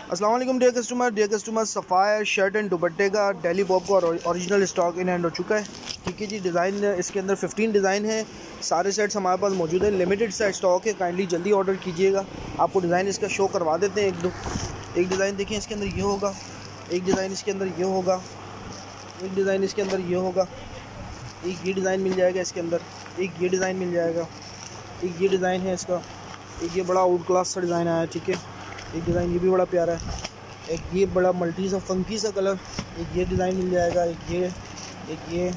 अस्सलाम वालेकुम dear customer, Sapphire shirt and दुपट्टे का डेली बॉब का ओरिजिनल स्टॉक इन हैंड हो चुका है। ठीक है जी, डिज़ाइन इसके अंदर 15 डिज़ाइन है। सारे सेट्स हमारे पास मौजूद है, लिमिटेड सेट स्टॉक है, काइंडली जल्दी ऑर्डर कीजिएगा। आपको डिज़ाइन इसका शो करवा देते हैं। एक डिज़ाइन देखिए, इसके अंदर ये होगा, एक डिज़ाइन इसके अंदर ये होगा, एक डिज़ाइन इसके अंदर ये होगा, एक ये डिज़ाइन मिल जाएगा इसके अंदर, एक ये डिज़ाइन मिल जाएगा, एक ये डिज़ाइन है इसका, एक ये बड़ा आउट क्लास सा डिज़ाइन आया। ठीक है, एक डिज़ाइन ये भी बड़ा प्यारा है, एक ये बड़ा मल्टी सा फंकी सा कलर, एक ये डिज़ाइन मिल जाएगा, एक ये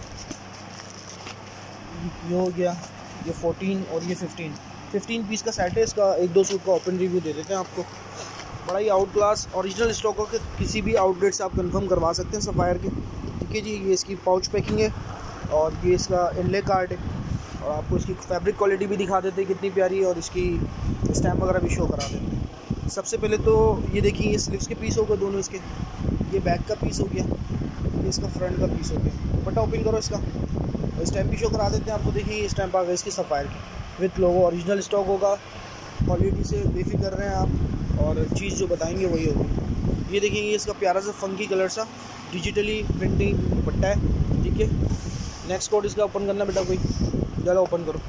हो गया, ये 14 और ये 15 पीस का सेट है। इसका एक दो सूट का ओपन रिव्यू दे देते हैं आपको। बड़ा ही आउट क्लास ओरिजिनल स्टॉक हो के किसी भी आउटलेट से आप कंफर्म करवा सकते हैं सफ़ायर के। ठीक है जी, ये इसकी पाउच पैकिंग है और ये इसका इनले कार्ड है, और आपको इसकी फैब्रिक क्वालिटी भी दिखा देते हैं कितनी प्यारी है, और इसकी स्टैम्प वगैरह भी शो करा देते हैं। सबसे पहले तो ये देखिए, ये स्लीव्स के पीस हो गए दोनों इसके, ये बैक का पीस हो गया, ये इसका फ्रंट का पीस हो गया। दुपट्टा ओपन करो इसका, स्टैम्प भी शो करा देते हैं आपको। देखिए ये स्टैम्प आ गया इसकी सफ़ायर की विथ लोगो, ओरिजिनल स्टॉक होगा। क्वालिटी से बेफिक्र रहें आप, और चीज़ जो बताएंगे वही होगी। ये देखिए, ये इसका प्यारा सा फंकी कलर सा डिजिटली प्रिंटिंग दुपट्टा है। ठीक है, नेक्स्ट कोड इसका ओपन करना बेटा, कोई ज़्यादा ओपन करो।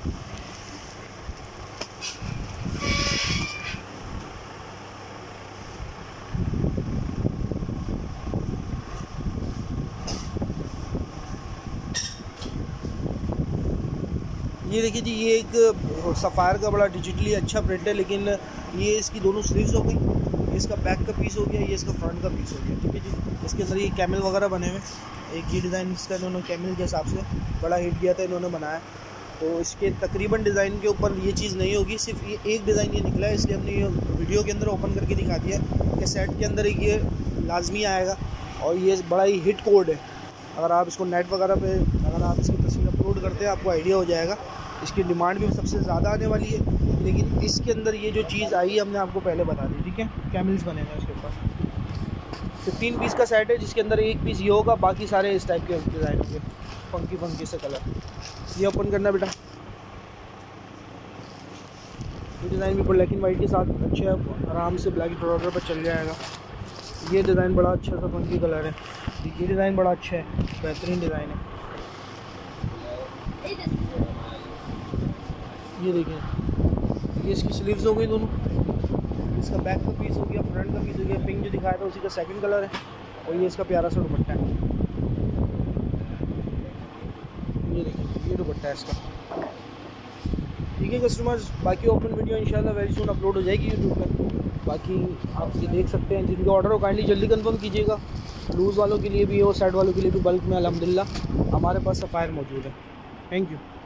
ये देखिए जी, ये एक सफ़ायर का बड़ा डिजिटली अच्छा प्रिंट है, लेकिन ये इसकी दोनों स्लीव्स हो गई, इसका बैक का पीस हो गया, ये इसका फ्रंट का पीस हो गया। ठीक है जी, इसके अंदर ये कैमल वगैरह बने हुए, एक ये डिज़ाइन इसका इन्होंने कैमल के हिसाब से बड़ा हिट किया था इन्होंने बनाया। तो इसके तकरीबन डिज़ाइन के ऊपर ये चीज़ नहीं होगी, सिर्फ ये एक डिज़ाइन ये निकला है, इसलिए हमने ये वीडियो के अंदर ओपन करके दिखा दिया कि सेट के अंदर ये लाजमी आएगा। और ये बड़ा ही हिट कोड है, अगर आप इसको नेट वगैरह पे अगर आप इसकी तस्वीर अपलोड करते हैं आपको आइडिया हो जाएगा। इसकी डिमांड भी सबसे ज़्यादा आने वाली है, लेकिन इसके अंदर ये जो चीज़ आई है हमने आपको पहले बता दी। ठीक है, कैमल्स बने हैं उसके ऊपर। 15 पीस का सेट है, जिसके अंदर एक पीस ये होगा, बाकी सारे इस टाइप के डिज़ाइन होंगे, फंकी से कलर। ये ओपन करना बेटा, ये डिज़ाइन भी ब्लैक एंड वाइट के साथ अच्छा है, आराम से ब्लैक बॉर्डर पर चल जाएगा। ये डिज़ाइन बड़ा अच्छा सा फंकी कलर है, ये डिज़ाइन बड़ा अच्छा है, बेहतरीन डिज़ाइन है। ये देखिए, ये इसकी स्लीव्स हो गई दोनों, इसका बैक का पीस हो गया, फ्रंट का पीस हो गया। पिंक जो दिखाया था उसी का सेकंड कलर है, और ये इसका प्यारा सा दुपट्टा है। ये देखिए, ये दुपट्टा है इसका। ठीक है कस्टमर्स, बाकी ओपन वीडियो इंशाल्लाह वेरी सून अपलोड हो जाएगी यूट्यूब पर। बाकी आप ये देख सकते हैं, जिनका ऑर्डर हो काइंडली जल्दी कंफर्म कीजिएगा। लूज़ वालों के लिए भी और सेट वालों के लिए भी बल्क में अल्हम्दुलिल्लाह हमारे पास सफ़ायर मौजूद है। Thank you.